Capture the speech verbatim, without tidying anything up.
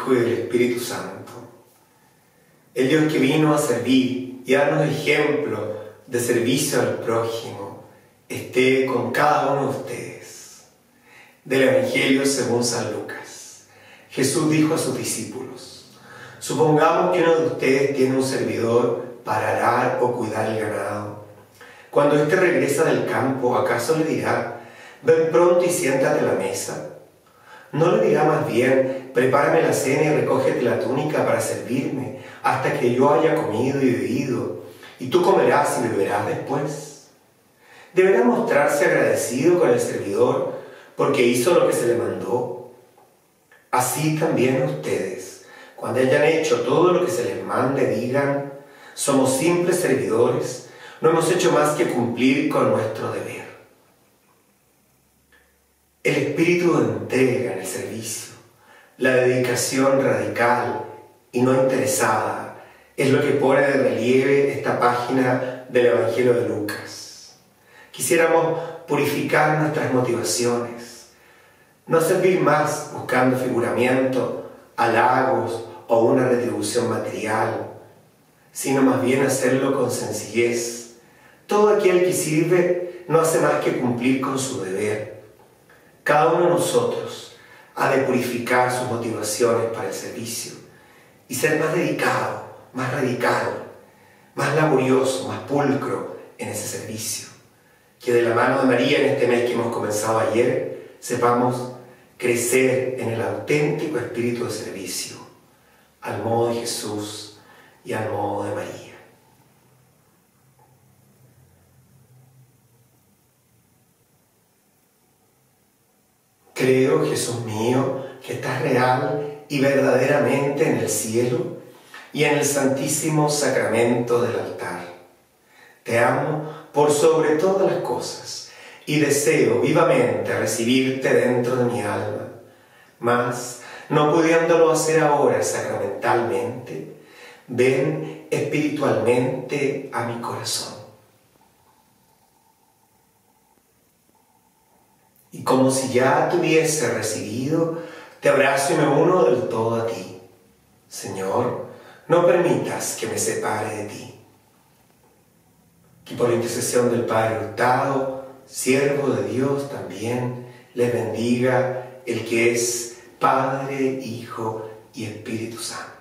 Hijo y del Espíritu Santo. El Dios que vino a servir y darnos ejemplo de servicio al prójimo, esté con cada uno de ustedes. Del Evangelio según San Lucas. Jesús dijo a sus discípulos: supongamos que uno de ustedes tiene un servidor para arar o cuidar el ganado. Cuando éste regresa del campo, ¿acaso le dirá: ven pronto y siéntate a la mesa? ¿No le dirá más bien: prepárame la cena y recógete la túnica para servirme, hasta que yo haya comido y bebido, y tú comerás y beberás después? Deberá mostrarse agradecido con el servidor porque hizo lo que se le mandó. Así también ustedes, cuando hayan hecho todo lo que se les mande, digan: somos simples servidores, no hemos hecho más que cumplir con nuestro deber. El espíritu de entrega en el servicio, la dedicación radical y no interesada, es lo que pone de relieve esta página del Evangelio de Lucas. Quisiéramos purificar nuestras motivaciones, no servir más buscando figuramiento, halagos o una retribución material, sino más bien hacerlo con sencillez. Todo aquel que sirve no hace más que cumplir con su deber. Cada uno de nosotros ha de purificar sus motivaciones para el servicio y ser más dedicado, más radical, más laborioso, más pulcro en ese servicio. Que de la mano de María en este mes que hemos comenzado ayer, sepamos crecer en el auténtico espíritu de servicio, al modo de Jesús y al modo de María. Creo, Jesús mío, que estás real y verdaderamente en el cielo y en el santísimo sacramento del altar. Te amo por sobre todas las cosas y deseo vivamente recibirte dentro de mi alma, mas, no pudiéndolo hacer ahora sacramentalmente, ven espiritualmente a mi corazón. Y como si ya te hubiese recibido, te abrazo y me uno del todo a ti. Señor, no permitas que me separe de ti. Que por intercesión del Padre Hurtado, siervo de Dios también, les bendiga el que es Padre, Hijo y Espíritu Santo.